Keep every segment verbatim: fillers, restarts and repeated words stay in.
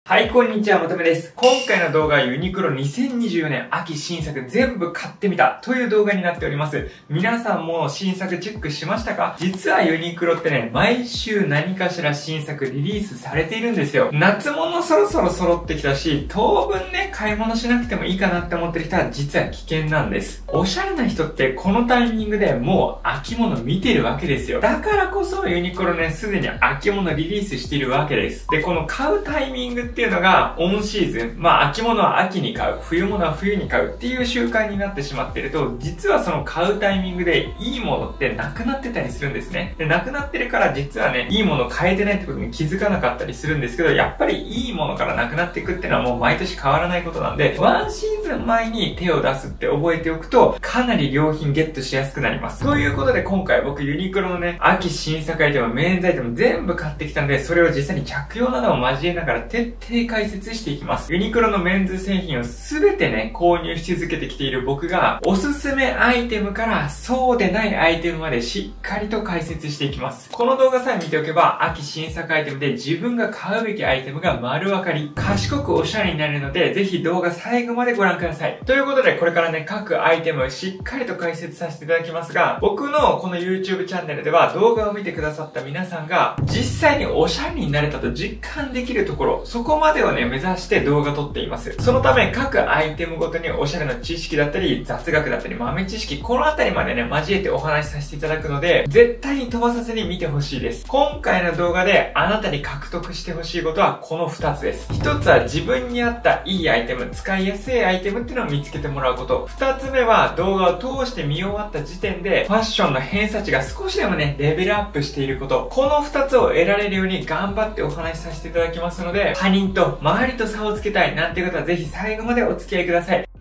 はい、こんにちは、まとめです。今回の動画はユニクロにせんにじゅうよねん秋新作全部買ってみたという動画になっております。皆さんも新作チェックしましたか？実はユニクロってね、毎週何かしら新作リリースされているんですよ。夏物そろそろ揃ってきたし、当分ね、買い物しなくてもいいかなって思ってる人は実は危険なんです。おしゃれな人ってこのタイミングでもう秋物見てるわけですよ。だからこそユニクロね、すでに秋物リリースしているわけです。で、この買うタイミングっていうのがオンシーズン、まあ秋物は秋に買う、冬物は冬に買うっていう習慣になってしまっていると、実はその買うタイミングでいいものってなくなってたりするんですね。で、なくなってるから実はね、いいもの買えてないってことに気づかなかったりするんですけど、やっぱりいいものからなくなっていくっていうのはもう毎年変わらないことなんで、ワンシーズン前に手を出すって覚えておくと、かなり良品ゲットしやすくなります。ということで今回僕ユニクロのね、秋新作アイテム、メンズアイテム全部買ってきたので、それを実際に着用などを交えながら徹底解説していきます。ユニクロのメンズ製品を全てね、購入し続けてきている僕が、おすすめアイテムからそうでないアイテムまでしっかりと解説していきます。この動画さえ見ておけば、秋新作アイテムで自分が買うべきアイテムが丸分かり、賢くおしゃれになれるので、ぜひ動画最後までご覧ください。ということで、これからね、各アイテムをしっかりと解説させていただきますが、僕のこの YouTube チャンネルでは動画を見てくださった皆さんが、実際におしゃれになれたと実感できるところ、そこまでをね、目指して動画撮っています。そのため、各アイテムごとにおしゃれの知識だったり、雑学だったり、豆知識、このあたりまでね、交えてお話しさせていただくので、絶対に飛ばさずに見てほしいです。今回の動画であなたに獲得してほしいことはこのふたつです。ひとつは自分に合ったいいアイテム、使いやすいアイテムっていうのを見つけてもらうこと。ふたつめは動画を通して見終わった時点で、ファッションの偏差値が少しでもね、レベルアップしていること。このふたつを得られるように頑張ってお話しさせていただきますので、他人と周りと差をつけたいなんていう方はぜひ最後までお付き合いください。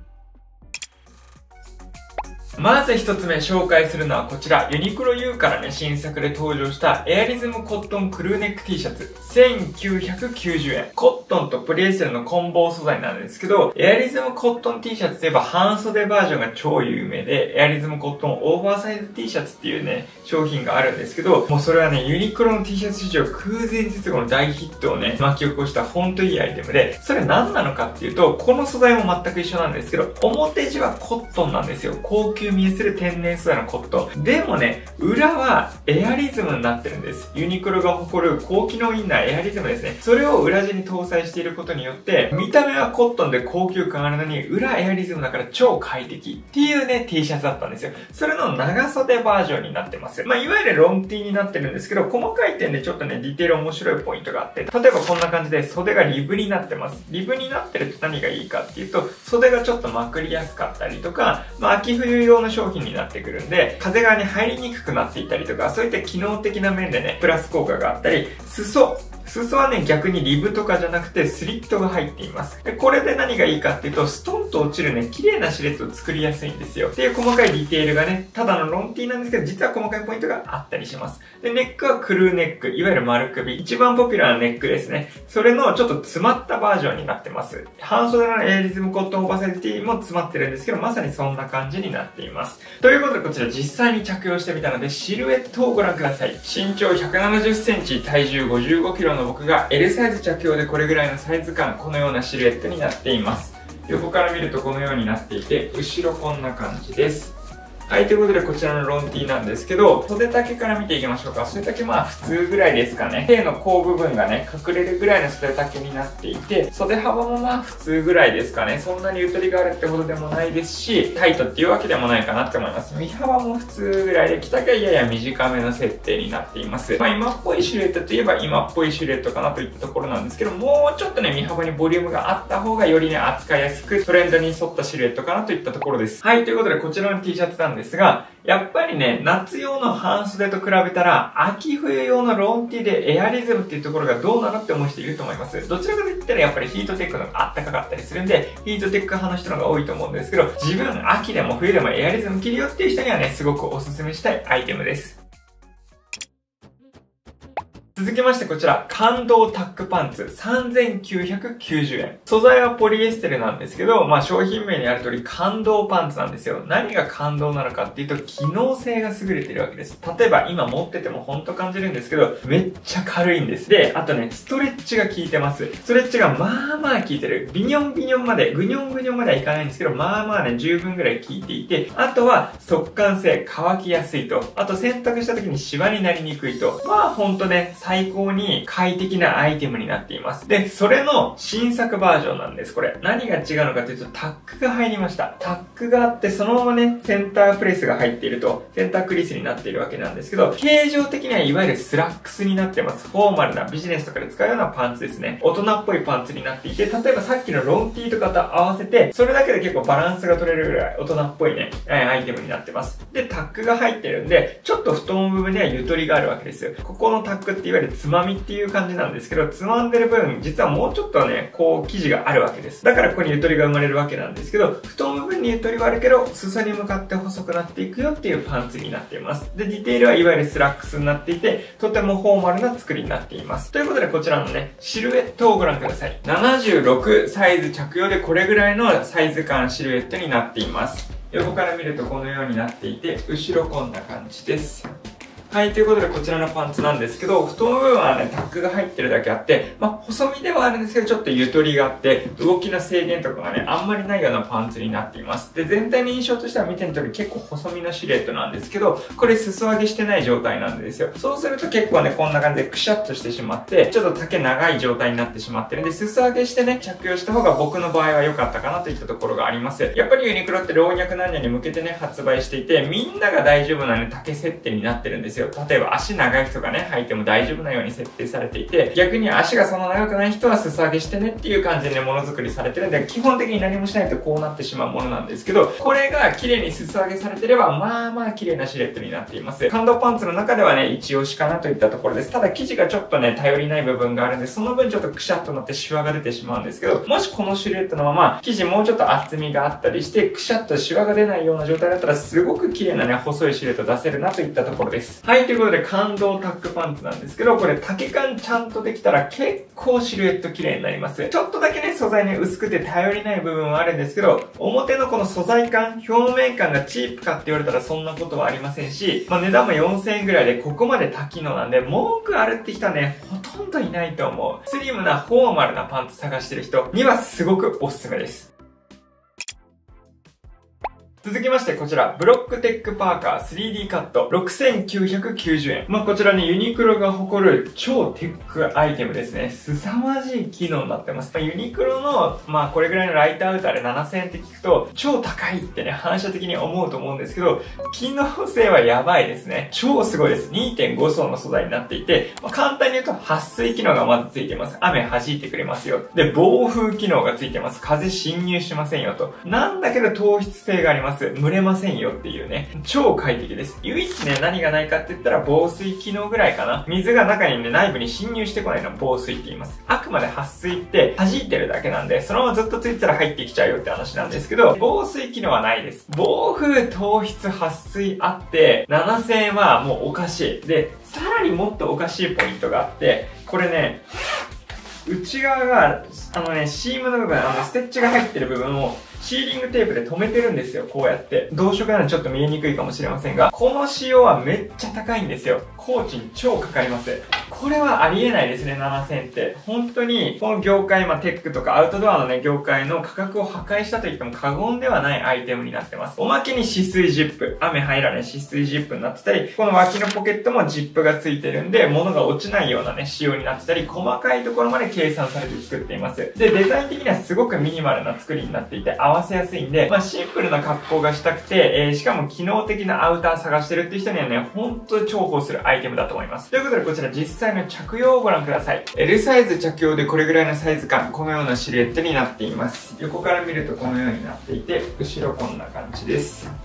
まず一つ目紹介するのはこちら、ユニクロ U からね、新作で登場したエアリズムコットンクルーネック T シャツ。せんきゅうひゃくきゅうじゅうえん。コットンとポリエステルの混紡素材なんですけど、エアリズムコットン T シャツといえば半袖バージョンが超有名で、エアリズムコットンオーバーサイズ T シャツっていうね、商品があるんですけど、もうそれはね、ユニクロの T シャツ市場空前絶後の大ヒットをね、巻き起こしたほんといいアイテムで、それ何なのかっていうと、この素材も全く一緒なんですけど、表地はコットンなんですよ。高級見えする天然素材のコットン。でもね、裏はエアリズムになってるんです。ユニクロが誇る高機能インナーエアリズムですね。それを裏地に搭載していることによって、見た目はコットンで高級感あるのに、裏エアリズムだから超快適っていうね、T シャツだったんですよ。それの長袖バージョンになってます。まあ、いわゆるロン T になってるんですけど、細かい点でちょっとね、ディテール面白いポイントがあって、例えばこんな感じで袖がリブになってます。リブになってるって何がいいかっていうと、袖がちょっとまくりやすかったりとか、まあ、秋冬用の商品になってくるんで、風がね、入りにくくなっていたりとか、そういった機能的な面でね、プラス効果があったり、裾。裾はね、逆にリブとかじゃなくてスリットが入っています。で、これで何がいいかっていうと、ストンと落ちるね、綺麗なシルエットを作りやすいんですよ。っていう細かいディテールがね、ただのロン T なんですけど、実は細かいポイントがあったりします。で、ネックはクルーネック、いわゆる丸首。一番ポピュラーなネックですね。それのちょっと詰まったバージョンになってます。半袖のエアリズムコットンオーバーサイズ T も詰まってるんですけど、まさにそんな感じになっています。ということで、こちら実際に着用してみたので、シルエットをご覧ください。身長ひゃくななじゅっセンチ、体重ごじゅうごキロの僕が L サイズ着用でこれぐらいのサイズ感、このようなシルエットになっています。横から見るとこのようになっていて、後ろこんな感じです。はい、ということでこちらのロン T なんですけど、袖丈から見ていきましょうか。袖丈まあ普通ぐらいですかね。手の甲部分がね、隠れるぐらいの袖丈になっていて、袖幅もまあ普通ぐらいですかね。そんなにゆとりがあるってことでもないですし、タイトっていうわけでもないかなって思います。身幅も普通ぐらいで、着丈がやや短めの設定になっています。まあ今っぽいシルエットといえば今っぽいシルエットかなといったところなんですけど、もうちょっとね、身幅にボリュームがあった方がよりね、扱いやすく、トレンドに沿ったシルエットかなといったところです。はい、ということでこちらの T シャツなんですが、やっぱりね、夏用の半袖と比べたら、秋冬用のロン T でエアリズムっていうところがどうなのって思う人いると思います。どちらかといったらやっぱりヒートテックの方があったかかったりするんで、ヒートテック派の人の方が多いと思うんですけど、自分秋でも冬でもエアリズム着るよっていう人にはね、すごくおすすめしたいアイテムです。 続きましてこちら、感動タックパンツさんぜんきゅうひゃくきゅうじゅうえん。素材はポリエステルなんですけど、まあ商品名にある通り感動パンツなんですよ。何が感動なのかっていうと、機能性が優れているわけです。例えば今持っててもほんと感じるんですけど、めっちゃ軽いんです。で、あとね、ストレッチが効いてます。ストレッチがまあまあ効いてる。ビニョンビニョンまで、グニョングニョンまではいかないんですけど、まあまあね、十分ぐらい効いていて、あとは速乾性、乾きやすいと。あと洗濯した時にシワになりにくいと。まあほんとね、最高に快適なアイテムになっています。で、それの新作バージョンなんです、これ。何が違うのかというと、タックが入りました。タックがあって、そのままね、センタープレスが入っていると、センタークリスになっているわけなんですけど、形状的にはいわゆるスラックスになってます。フォーマルなビジネスとかで使うようなパンツですね。大人っぽいパンツになっていて、例えばさっきのロンティーとかと合わせて、それだけで結構バランスが取れるぐらい大人っぽいね、アイテムになってます。で、タックが入ってるんで、ちょっと太もも部分にはゆとりがあるわけですよ。ここのタックっていわゆるつまみっていう感じなんですけど、つまんでる分、実はもうちょっとね、こう、生地があるわけです。だからここにゆとりが生まれるわけなんですけど、太もも部分にゆとりはあるけど、裾に向かって細くなっていくよっていうパンツになっています。で、ディテールはいわゆるスラックスになっていて、とてもフォーマルな作りになっています。ということで、こちらのね、シルエットをご覧ください。ななじゅうろくサイズ着用でこれぐらいのサイズ感シルエットになっています。横から見るとこのようになっていて、後ろこんな感じです。はい、ということでこちらのパンツなんですけど、太もも部分はね、タックが入ってるだけあって、まあ、細身ではあるんですけど、ちょっとゆとりがあって、動きの制限とかがね、あんまりないようなパンツになっています。で、全体の印象としては見ての通り結構細身のシルエットなんですけど、これ裾上げしてない状態なんですよ。そうすると結構ね、こんな感じでくしゃっとしてしまって、ちょっと丈長い状態になってしまってるんで、裾上げしてね、着用した方が僕の場合は良かったかなといったところがあります。やっぱりユニクロって老若男女に向けてね、発売していて、みんなが大丈夫なね、丈設定になってるんですよ。例えば足長い人がね、履いても大丈夫なように設定されていて、逆に足がそんな長くない人は裾上げしてねっていう感じでね、ものづくりされてるんで、基本的に何もしないとこうなってしまうものなんですけど、これが綺麗に裾上げされてれば、まあまあ綺麗なシルエットになっています。感動パンツの中ではね、一押しかなといったところです。ただ生地がちょっとね、頼りない部分があるんで、その分ちょっとくしゃっとなってシワが出てしまうんですけど、もしこのシルエットのまま、生地もうちょっと厚みがあったりして、くしゃっとシワが出ないような状態だったら、すごく綺麗なね、細いシルエット出せるなといったところです。はい、ということで、感動タックパンツなんですけど、これ丈感ちゃんとできたら結構シルエット綺麗になります。ちょっとだけね、素材ね、薄くて頼りない部分はあるんですけど、表のこの素材感、表面感がチープかって言われたらそんなことはありませんし、まあ値段もよんせんえんぐらいでここまで多機能なんで、文句あるって人はね、ほとんどいないと思う。スリムなフォーマルなパンツ探してる人にはすごくおすすめです。続きましてこちら、ブロックテックパーカー スリーディー カットろくせんきゅうひゃくきゅうじゅうえん。まあ、こちらね、ユニクロが誇る超テックアイテムですね。凄まじい機能になってます。まあ、ユニクロの、まあ、これぐらいのライトアウターでななせんえんって聞くと、超高いってね、反射的に思うと思うんですけど、機能性はやばいですね。超すごいです。にてんご 層の素材になっていて、まあ、簡単に言うと、撥水機能がまずついてます。雨弾いてくれますよ。で、防風機能がついてます。風侵入しませんよと。なんだけど糖質性があります。蒸れませんよっていうね、超快適です。唯一ね、何がないかって言ったら防水機能ぐらいかな。水が中にね、内部に侵入してこないのを防水って言います。あくまで撥水って弾いてるだけなんで、そのままずっとついてたら入ってきちゃうよって話なんですけど、防水機能はないです。防風、糖質、撥水あって、ななせんえんはもうおかしい。で、さらにもっとおかしいポイントがあって、これね、内側が、あのね、シームの部分、あの、ステッチが入ってる部分を、シーリングテープで留めてるんですよ、こうやって。同色なのでちょっと見えにくいかもしれませんが、この仕様はめっちゃ高いんですよ。工賃超かかります。これはありえないですね、ななせんえんって。本当に、この業界、まあ、テックとかアウトドアのね、業界の価格を破壊したと言っても過言ではないアイテムになってます。おまけに止水ジップ。雨入らない止水ジップになってたり、この脇のポケットもジップがついてるんで、物が落ちないようなね、仕様になってたり、細かいところまで計算されて作っています。で、デザイン的にはすごくミニマルな作りになっていて、合わせやすいんで、まあ、シンプルな格好がしたくて、えー、しかも機能的なアウター探してるっていう人にはね、ほんと重宝するアイテムだと思います。ということで、こちら実際の着用をご覧ください。L サイズ着用でこれぐらいのサイズ感、このようなシルエットになっています。横から見るとこのようになっていて、後ろこんな感じです。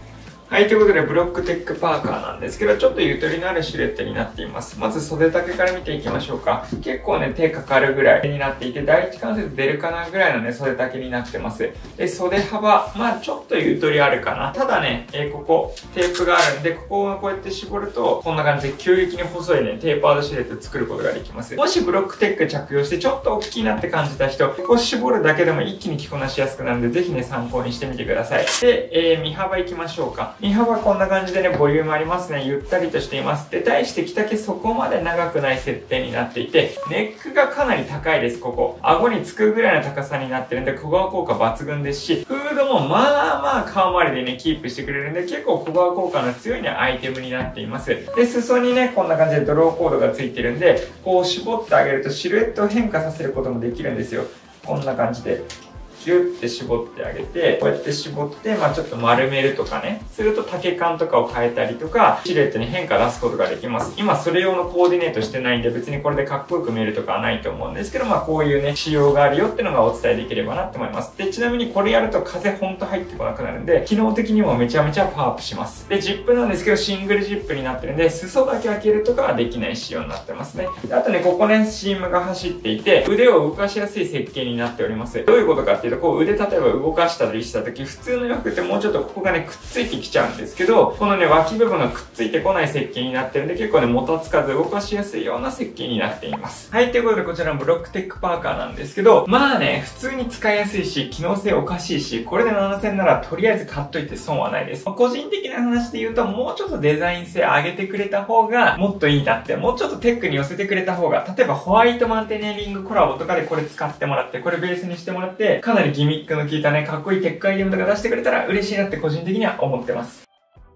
はい、ということで、ブロックテックパーカーなんですけど、ちょっとゆとりのあるシルエットになっています。まず袖丈から見ていきましょうか。結構ね、手かかるぐらいになっていて、第一関節出るかなぐらいのね、袖丈になってます。で、袖幅、まあちょっとゆとりあるかな。ただね、えー、ここ、テープがあるんで、ここをこうやって絞ると、こんな感じで急激に細いね、テーパードシルエット作ることができます。もしブロックテック着用して、ちょっと大きいなって感じた人、ここ絞るだけでも一気に着こなしやすくなるんで、ぜひね、参考にしてみてください。で、えー、身幅いきましょうか。身幅こんな感じでね、ボリュームありますね。ゆったりとしています。で、対して着丈そこまで長くない設定になっていて、ネックがかなり高いです、ここ。顎につくぐらいの高さになってるんで、小顔効果抜群ですし、フードもまあまあ顔周りでね、キープしてくれるんで、結構小顔効果の強いね、アイテムになっています。で、裾にね、こんな感じでドローコードがついてるんで、こう絞ってあげるとシルエットを変化させることもできるんですよ。こんな感じで。ギュッて絞ってあげて、こうやって絞って、まあちょっと丸めるとかね。すると丈感とかを変えたりとか、シルエットに変化出すことができます。今それ用のコーディネートしてないんで、別にこれでかっこよく見えるとかはないと思うんですけど、まあこういうね、仕様があるよってのがお伝えできればなって思います。で、ちなみにこれやると風ほんと入ってこなくなるんで、機能的にもめちゃめちゃパワーアップします。で、ジップなんですけど、シングルジップになってるんで、裾だけ開けるとかはできない仕様になってますね。で、あとね、ここね、シームが走っていて、腕を動かしやすい設計になっております。どういうことかっていうと、こう腕例えば動かしたりした時、普通の洋服ってもうちょっとここがね、くっついてきちゃうんですけど、このね、脇部分がくっついてこない設計になってるんで、結構ね、もたつかず動かしやすいような設計になっています。はい、ということでこちらのブロックテックパーカーなんですけど、まあね、普通に使いやすいし、機能性おかしいし、これでななせんならとりあえず買っといて損はないです。個人的な話で言うと、もうちょっとデザイン性上げてくれた方が、もっといいなって、もうちょっとテックに寄せてくれた方が、例えばホワイトマンテネーリングコラボとかでこれ使ってもらって、これベースにしてもらって、かなりギミックの効いたね、かっこいいテックアイテムとか出してくれたら嬉しいなって個人的には思ってます。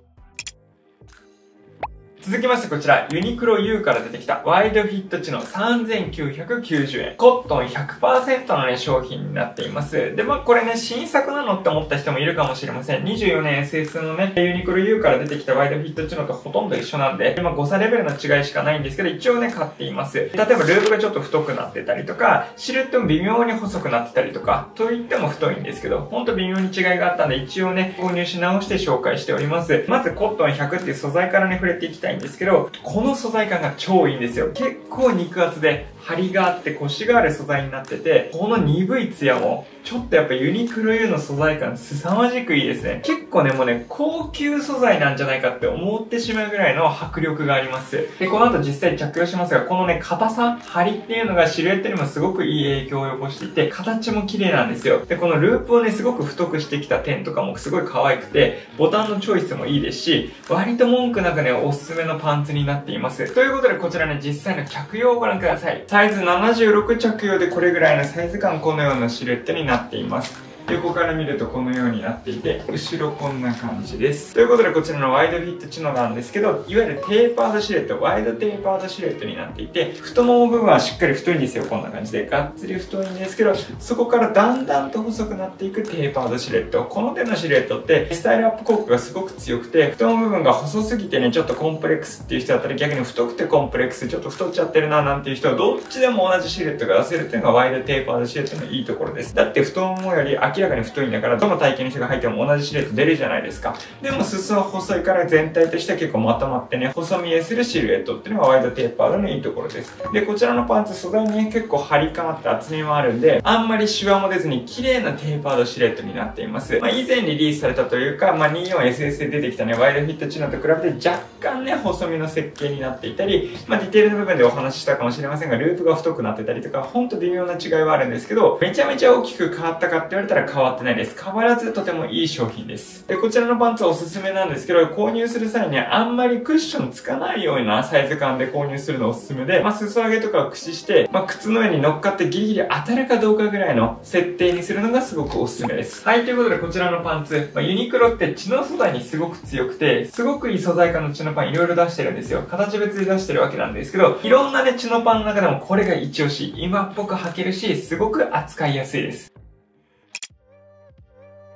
続きましてこちら、ユニクロ ユー から出てきたワイドフィットチノさんぜんきゅうひゃくきゅうじゅうえん。コットン ひゃくパーセント のね、商品になっています。で、まあこれね、新作なのって思った人もいるかもしれません。にじゅうよねん エスエス のね、ユニクロ ユー から出てきたワイドフィットチノとほとんど一緒なんで、まあ誤差レベルの違いしかないんですけど、一応ね、買っています。例えばループがちょっと太くなってたりとか、シルエットも微妙に細くなってたりとか、と言っても太いんですけど、ほんと微妙に違いがあったんで、一応ね、購入し直して紹介しております。まずコットンひゃくっていう素材からね、触れていきたいんですけど、この素材感が超いいんですよ。結構肉厚で張りがあってコシがある素材になってて、この鈍いツヤもちょっとやっぱユニクロ ユー の素材感凄まじくいいですね。結構ねもうね高級素材なんじゃないかって思ってしまうぐらいの迫力があります。でこの後実際着用しますが、このね硬さ張りっていうのがシルエットにもすごくいい影響を及ぼしていて、形も綺麗なんですよ。でこのループをねすごく太くしてきた点とかもすごい可愛くて、ボタンのチョイスもいいですし、割と文句なくねおすすめのパンツになっています。ということでこちらね実際の着用をご覧ください。サイズななじゅうろく着用でこれぐらいのサイズ感、このようなシルエットになっています。横から見るとこのようになっていて、後ろこんな感じです。ということでこちらのワイドフィットチノなんですけど、いわゆるテーパードシルエット、ワイドテーパードシルエットになっていて、太もも部分はしっかり太いんですよ。こんな感じでがっつり太いんですけど、そこからだんだんと細くなっていくテーパードシルエット。この手のシルエットってスタイルアップ効果がすごく強くて、太もも部分が細すぎてねちょっとコンプレックスっていう人だったり、逆に太くてコンプレックス、ちょっと太っちゃってるななんていう人はどっちでも同じシルエットが出せるっていうのがワイドテーパードシルエットのいいところです。だって太ももより明らかに太いんだから、どの体型の人が履いても同じシルエット出るじゃないですか。でも裾は細いから全体としては結構まとまってね細見えするシルエットっていうのがワイドテーパードのいいところです。でこちらのパンツ素材にね結構張り感あって厚みもあるんで、あんまりシワも出ずに綺麗なテーパードシルエットになっています。まあ以前リリースされたというか、まあ にじゅうよんエスエス で出てきたねワイドフィットチノと比べて若干ね細身の設計になっていたり、まあディテールの部分でお話ししたかもしれませんが、ループが太くなってたりとかほんと微妙な違いはあるんですけど、めちゃめちゃ大きく変わったかって言われたら変わってないです。変わらずとてもいい商品です。でこちらのパンツはおすすめなんですけど、購入する際にはあんまりクッションつかないようなサイズ感で購入するのおすすめで、まあ裾上げとかを駆使して、まあ靴の上に乗っかってギリギリ当たるかどうかぐらいの設定にするのがすごくおすすめです。はい、ということでこちらのパンツ、まあ、ユニクロってチノ素材にすごく強くて、すごくいい素材感のチノパンいろいろ出してるんですよ。形別で出してるわけなんですけど、いろんなねチノパンの中でもこれが一押し、今っぽく履けるし、すごく扱いやすいです。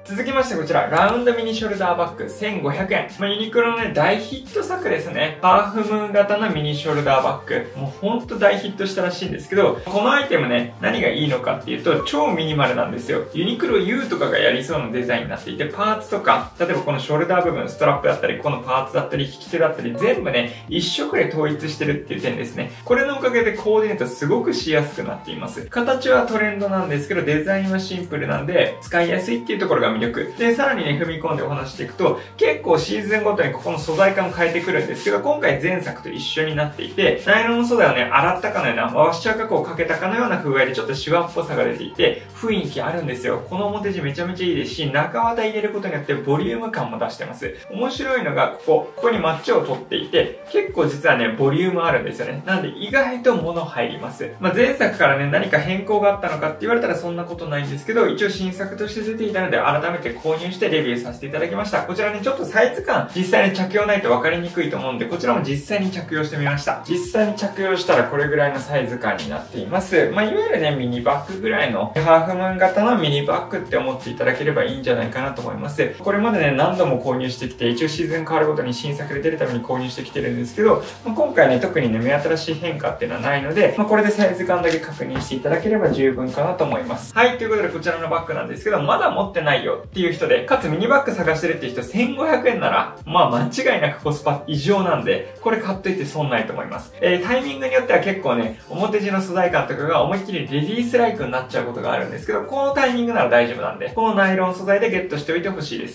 続きましてこちら、ラウンドミニショルダーバッグせんごひゃくえん。まあ、ユニクロのね、大ヒット作ですね。ハーフムーン型のミニショルダーバッグ。もうほんと大ヒットしたらしいんですけど、このアイテムね、何がいいのかっていうと、超ミニマルなんですよ。ユニクロ ユー とかがやりそうなデザインになっていて、パーツとか、例えばこのショルダー部分、ストラップだったり、このパーツだったり、引き手だったり、全部ね、一色で統一してるっていう点ですね。これのおかげでコーディネートすごくしやすくなっています。形はトレンドなんですけど、デザインはシンプルなんで、使いやすいっていうところが魅力。で、さらにね、踏み込んでお話していくと、結構シーズンごとにここの素材感変えてくるんですけど、今回前作と一緒になっていて、ナイロンの素材をね、洗ったかのような、ワッシャー加工をかけたかのような風合いでちょっとシワっぽさが出ていて、雰囲気あるんですよ。この表地めちゃめちゃいいですし、中綿入れることによってボリューム感も出してます。面白いのが、ここ、ここにマッチを取っていて、結構実はね、ボリュームあるんですよね。なんで意外と物入ります。まあ、前作からね、何か変更があったのかって言われたらそんなことないんですけど、一応新作として出ていたので、改めて購入してレビューさせていただきました。こちらね、ちょっとサイズ感、実際に着用ないと分かりにくいと思うんで、こちらも実際に着用してみました。実際に着用したらこれぐらいのサイズ感になっています。まあ、いわゆるね、ミニバッグぐらいの、ハーフムーン型のミニバッグって思っていただければいいんじゃないかなと思います。これまでね、何度も購入してきて、一応シーズン変わるごとに新作で出るために購入してきてるんですけど、まあ、今回ね、特にね、目新しい変化っていうのはないので、まあ、これでサイズ感だけ確認していただければ十分かなと思います。はい、ということでこちらのバッグなんですけど、まだ持ってないよっていう人で、かつミニバッグ探してるっていう人せんごひゃくえんなら、まあ間違いなくコスパ異常なんで、これ買っといて損ないと思います。えー、タイミングによっては結構ね、表地の素材感とかが思いっきりレディースライクになっちゃうことがあるんですけど、このタイミングなら大丈夫なんで、このナイロン素材でゲットしておいてほしいです。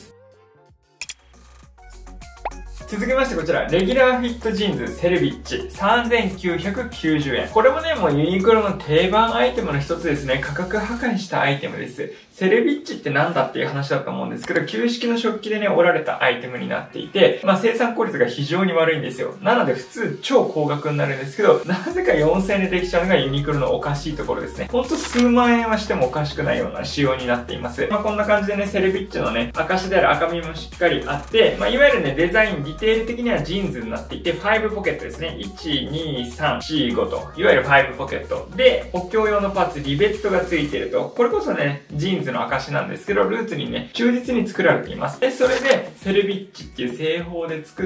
続きましてこちら、レギュラーフィットジーンズセルビッチさんぜんきゅうひゃくきゅうじゅうえん。これもね、もうユニクロの定番アイテムの一つですね。価格破壊したアイテムです。セルビッチってなんだっていう話だと思うんですけど、旧式の食器でね、折られたアイテムになっていて、まあ生産効率が非常に悪いんですよ。なので普通超高額になるんですけど、なぜかよんせんえんでできちゃうのがユニクロのおかしいところですね。ほんと数万円はしてもおかしくないような仕様になっています。まあこんな感じでね、セルビッチのね、証である赤みもしっかりあって、まあいわゆるね、デザイン、ディテール的にはジーンズになっていて、ごポケットですね。いち、に、さん、よん、ごと。いわゆるごポケット。で、補強用のパーツ、リベットがついてると。これこそね、ジーンズの証なんですけど、ルーツにね、忠実に作られています。で、それで、セルビッチっていう製法で作って、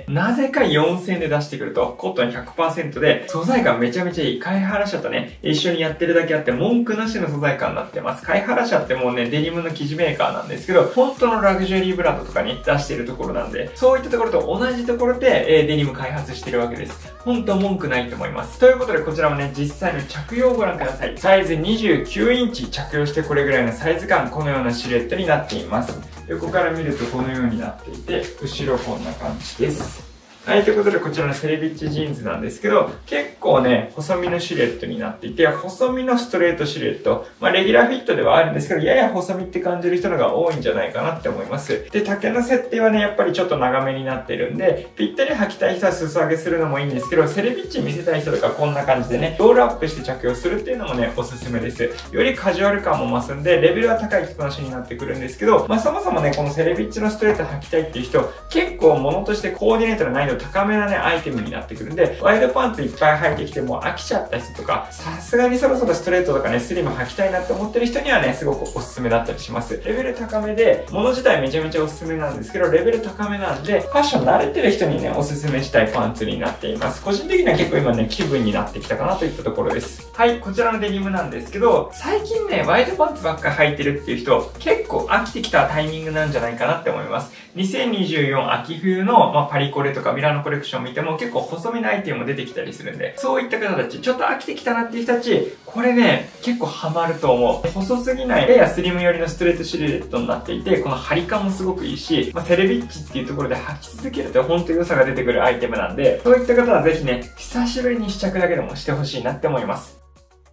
なぜかよんせんえんで出してくると、コットン ひゃくパーセント で、素材感めちゃめちゃいい。貝原社とね、一緒にやってるだけあって、文句なしの素材感になってます。貝原社ってもうね、デニムの生地メーカーなんですけど、本当のラグジュアリーブランドとかに出しているところなんで、そういったところと同じところで、えー、デニム開発してるわけです。本当文句ないと思います。ということで、こちらもね、実際の着用をご覧ください。サイズにじゅうきゅうインチ着用してこれぐらいのサイズ感、このようなシルエットになっています。横から見るとこのようになっていて、後ろこんな感じです。はい、ということでこちらのセルビッチジーンズなんですけど、結構ね、細身のシルエットになっていて、細身のストレートシルエット。まあ、レギュラーフィットではあるんですけど、やや細身って感じる人のが多いんじゃないかなって思います。で、丈の設定はね、やっぱりちょっと長めになってるんで、ぴったり履きたい人は裾上げするのもいいんですけど、セルビッチ見せたい人とかこんな感じでね、ロールアップして着用するっていうのもね、おすすめです。よりカジュアル感も増すんで、レベルは高い着こなしになってくるんですけど、まあ、そもそもね、このセルビッチのストレート履きたいっていう人、結構物としてコーディネートの難易度高めなね、アイテムになってくるんで、ワイドパンツいっぱい履いてきてもう飽きちゃった人とか、さすがにそろそろストレートとかね、スリム履きたいなって思ってる人にはね、すごくおすすめだったりします。レベル高めで、物自体めちゃめちゃおすすめなんですけど、レベル高めなんで、ファッション慣れてる人にね、おすすめしたいパンツになっています。個人的には結構今ね、気分になってきたかなといったところです。はい、こちらのデニムなんですけど、最近ね、ワイドパンツばっか履いてるっていう人、結構飽きてきたタイミングなんじゃないかなって思います。にせんにじゅうよん秋冬の、まあ、パリコレとかミラノコレクション見ても結構細身のアイテムも出てきたりするんで、そういった方たち、ちょっと飽きてきたなっていう人たち、これね、結構ハマると思う。細すぎない、ややスリム寄りのストレートシルエットになっていて、この張り感もすごくいいし、まあ、セルビッチっていうところで履き続けると本当に良さが出てくるアイテムなんで、そういった方はぜひね、久しぶりに試着だけでもしてほしいなって思います。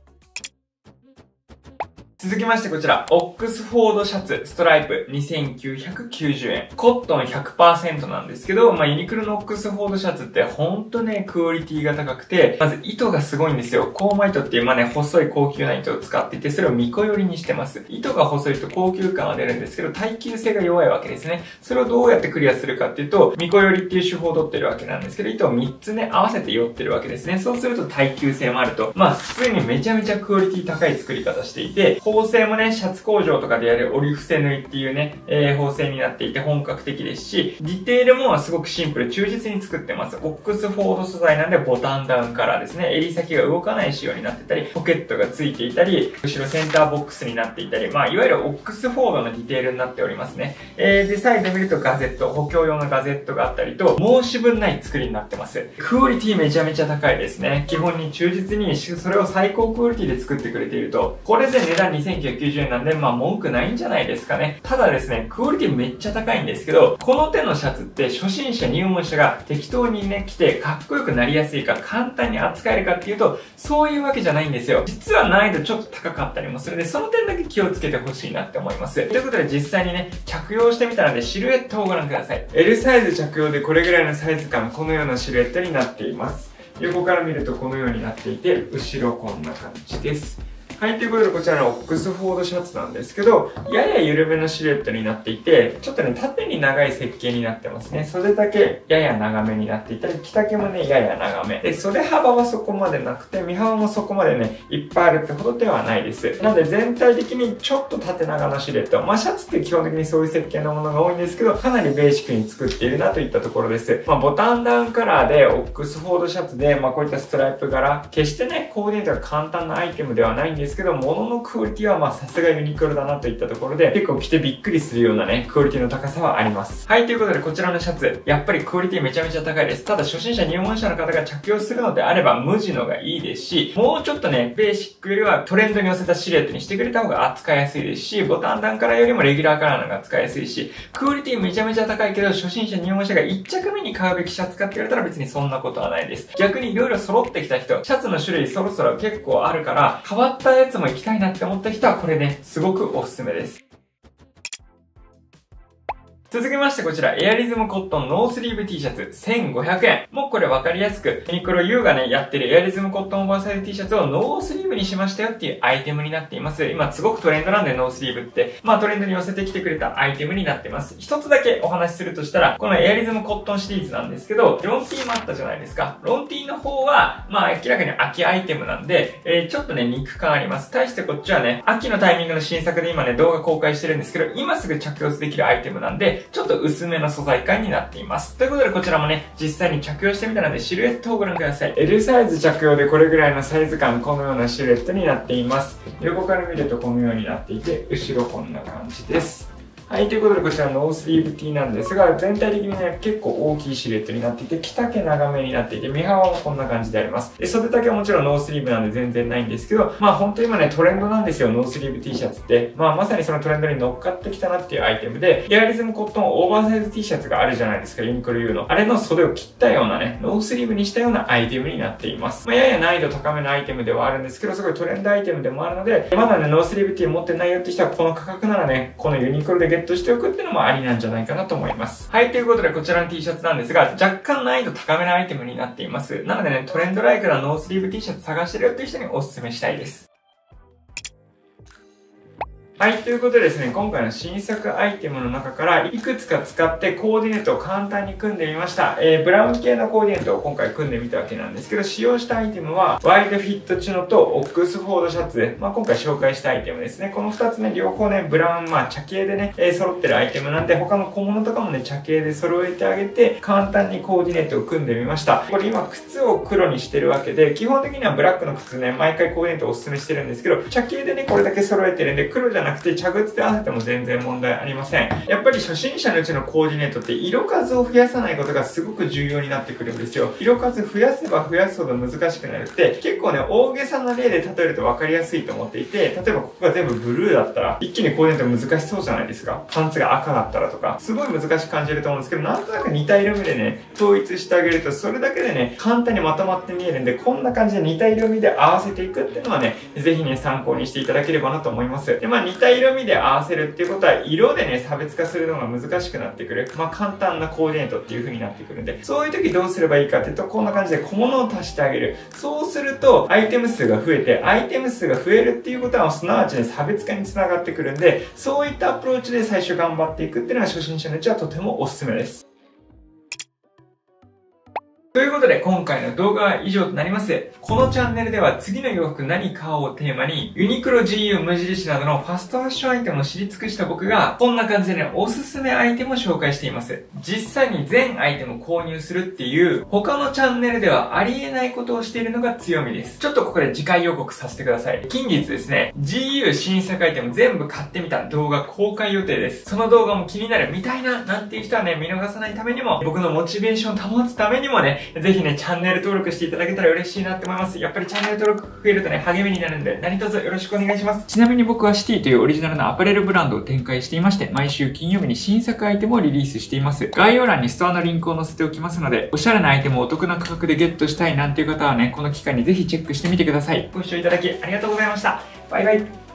続きましてこちら、オックスフォードシャツ、ストライプ、にせんきゅうひゃくきゅうじゅうえん。コットン ひゃくパーセント なんですけど、まあ、ユニクロのオックスフォードシャツってほんとね、クオリティが高くて、まず糸がすごいんですよ。コーマ糸っていう、まあね、細い高級な糸を使っていて、それを巫女寄りにしてます。糸が細いと高級感は出るんですけど、耐久性が弱いわけですね。それをどうやってクリアするかっていうと、巫女寄りっていう手法を取ってるわけなんですけど、糸をみっつね、合わせて寄ってるわけですね。そうすると耐久性もあると、まあ、普通にめちゃめちゃクオリティ高い作り方していて、 縫製もね、シャツ工場とかでやる折り伏せ縫いっていうね、えー、縫製になっていて本格的ですし、ディテールもすごくシンプル、忠実に作ってます。オックスフォード素材なんでボタンダウンカラーですね。襟先が動かない仕様になってたり、ポケットがついていたり、後ろセンターボックスになっていたり、まあ、いわゆるオックスフォードのディテールになっておりますね。えー、で、サイド見るとガゼット、補強用のガゼットがあったりと、申し分ない作りになってます。クオリティめちゃめちゃ高いですね。基本に忠実に、それを最高クオリティで作ってくれていると、これで値段にせんきゅうひゃくきゅうじゅうえんなんで、まあ、文句ないんじゃないですかね。ただですね、クオリティめっちゃ高いんですけど、この手のシャツって初心者、入門者が適当にね、着てかっこよくなりやすいか、簡単に扱えるかっていうと、そういうわけじゃないんですよ。実は難易度ちょっと高かったりもするので、その点だけ気をつけてほしいなって思います。ということで実際にね、着用してみたのでシルエットをご覧ください。L サイズ着用でこれぐらいのサイズ感、このようなシルエットになっています。横から見るとこのようになっていて、後ろこんな感じです。はい、ということでこちらのオックスフォードシャツなんですけど、やや緩めのシルエットになっていて、ちょっとね、縦に長い設計になってますね。袖だけやや長めになっていたり、着丈もね、やや長め。で、袖幅はそこまでなくて、身幅もそこまでね、いっぱいあるってほどではないです。なので全体的にちょっと縦長のシルエット。まあ、シャツって基本的にそういう設計のものが多いんですけど、かなりベーシックに作っているなといったところです。まあ、ボタンダウンカラーで、オックスフォードシャツで、まあ、こういったストライプ柄、決してね、コーディネートが簡単なアイテムではないんですけど、もののクオリティはまあさすがユニクロだなといったところで、結構着てびっくりするようなね、クオリティの高さはあります。はい、ということでこちらのシャツ、やっぱりクオリティめちゃめちゃ高いです。ただ初心者入門者の方が着用するのであれば無地のがいいですし、もうちょっとね、ベーシックよりはトレンドに寄せたシルエットにしてくれた方が扱いやすいですし、ボタンダウンカラーよりもレギュラーカラーの方が扱いやすいし、クオリティめちゃめちゃ高いけど、初心者入門者がいっ着目に買うべきシャツかって言われたら別にそんなことはないです。逆に色々揃ってきた人、シャツの種類そろそろ結構あるから、変わったやつも行きたいなって思った人はこれね、すごくおすすめです。続きましてこちら、エアリズムコットンノースリーブ T シャツせんごひゃくえん。もうこれわかりやすく、ユニクロ U がね、やってるエアリズムコットンオーバーサイズ T シャツをノースリーブにしましたよっていうアイテムになっています。今すごくトレンドなんでノースリーブって、まあトレンドに寄せてきてくれたアイテムになってます。一つだけお話しするとしたら、このエアリズムコットンシリーズなんですけど、ロン T もあったじゃないですか。ロン T の方は、まあ明らかに秋アイテムなんで、えー、ちょっとね、肉感あります。対してこっちはね、秋のタイミングの新作で今ね、動画公開してるんですけど、今すぐ着用できるアイテムなんで、ちょっと薄めの素材感になっています。ということでこちらもね、実際に着用してみたのでシルエットをご覧ください。L サイズ着用でこれぐらいのサイズ感、このようなシルエットになっています。横から見るとこのようになっていて、後ろこんな感じです。はい、ということでこちらノースリーブ T なんですが、全体的にね、結構大きいシルエットになっていて、着丈長めになっていて、身幅もこんな感じであります。で、袖丈はもちろんノースリーブなんで全然ないんですけど、まあ本当に今ね、トレンドなんですよ、ノースリーブ T シャツって。まあまさにそのトレンドに乗っかってきたなっていうアイテムで、エアリズムコットンオーバーサイズ T シャツがあるじゃないですか、ユニクロ U の。あれの袖を切ったようなね、ノースリーブにしたようなアイテムになっています。まあやや難易度高めのアイテムではあるんですけど、すごいトレンドアイテムでもあるので、まだね、ノースリーブ T 持ってないよって人はこの価格ならね、このユニクロでゲットしておくっていうのもありなんじゃないかなと思います。はい、ということでこちらの T シャツなんですが、若干難易度高めのアイテムになっています。なのでね、トレンドライクなノースリーブ T シャツ探してるよっていう人にお勧めしたいです。はい、ということでですね、今回の新作アイテムの中からいくつか使ってコーディネートを簡単に組んでみました。えー、ブラウン系のコーディネートを今回組んでみたわけなんですけど、使用したアイテムは、ワイドフィットチノとオックスフォードシャツ。まあ、今回紹介したアイテムですね。このふたつね、両方ね、ブラウン、まあ、茶系でね、えー、揃ってるアイテムなんで、他の小物とかもね、茶系で揃えてあげて、簡単にコーディネートを組んでみました。これ今、靴を黒にしてるわけで、基本的にはブラックの靴ね、毎回コーディネートをお勧めしてるんですけど、茶系でね、これだけ揃えてるんで、黒じゃなくて茶靴で合わせても全然問題ありません。やっぱり初心者のうちのコーディネートって色数を増やさないことがすごく重要になってくるんですよ。色数増やせば増やすほど難しくなるって結構ね、大げさな例で例えると分かりやすいと思っていて、例えばここが全部ブルーだったら一気にコーディネート難しそうじゃないですか。パンツが赤だったらとか、すごい難しく感じると思うんですけど、なんとなく似た色味でね、統一してあげるとそれだけでね、簡単にまとまって見えるんで、こんな感じで似た色味で合わせていくっていうのはね、ぜひね、参考にしていただければなと思います。で、まあ似た色味で合わせるっていうことは色でね、差別化するのが難しくなってくる。まあ簡単なコーディネートっていう風になってくるんで、そういう時どうすればいいかっていうと、こんな感じで小物を足してあげる。そうすると、アイテム数が増えて、アイテム数が増えるっていうことは、すなわちね、差別化につながってくるんで、そういったアプローチで最初頑張っていくっていうのが初心者のうちはとてもおすすめです。 ということで今回の動画は以上となります。このチャンネルでは次の洋服何買おうをテーマにユニクロ ジーユー 無印などのファストファッションアイテムを知り尽くした僕がこんな感じでね、おすすめアイテムを紹介しています。実際に全アイテムを購入するっていう他のチャンネルではありえないことをしているのが強みです。ちょっとここで次回予告させてください。近日ですね、ジーユー 新作アイテム全部買ってみた動画公開予定です。その動画も気になる、見たいな、なんていう人はね、見逃さないためにも、僕のモチベーションを保つためにもね、ぜひね、チャンネル登録していただけたら嬉しいなって思います。やっぱりチャンネル登録増えるとね、励みになるんで、何卒よろしくお願いします。ちなみに僕はシティというオリジナルのアパレルブランドを展開していまして、毎週金曜日に新作アイテムをリリースしています。概要欄にストアのリンクを載せておきますので、おしゃれなアイテムをお得な価格でゲットしたいなんていう方はね、この機会にぜひチェックしてみてください。ご視聴いただきありがとうございました。バイバイ。